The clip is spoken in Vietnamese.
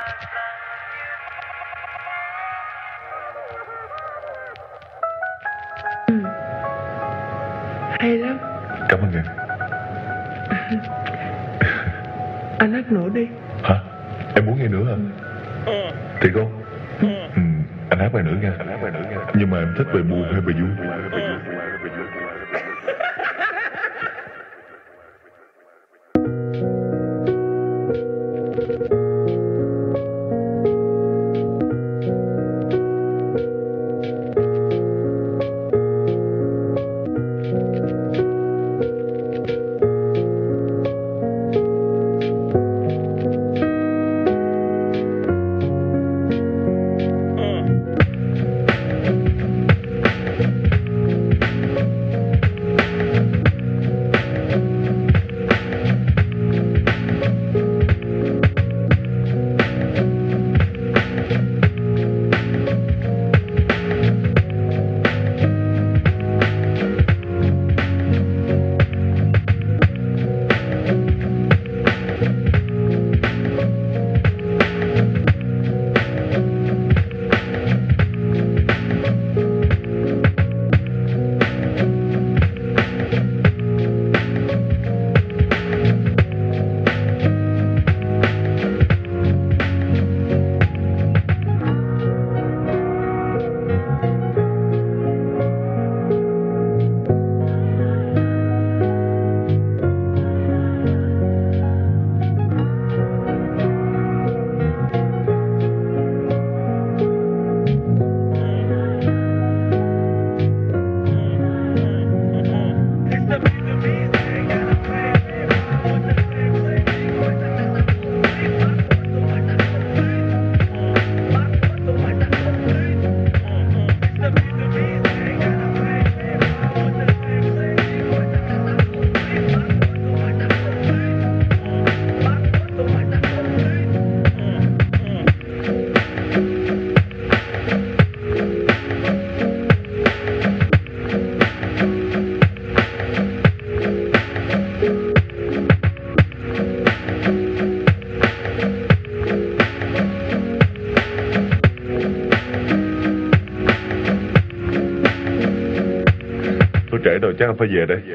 Ừ, hay lắm. Cảm ơn em. Anh hát nữa đi. Hả? Em muốn nghe nữa hả? Thiệt không? Anh hát bài nữa nha. Nhưng mà em thích bài buồn hay bài vui? Trễ rồi, chắc anh phải về đây.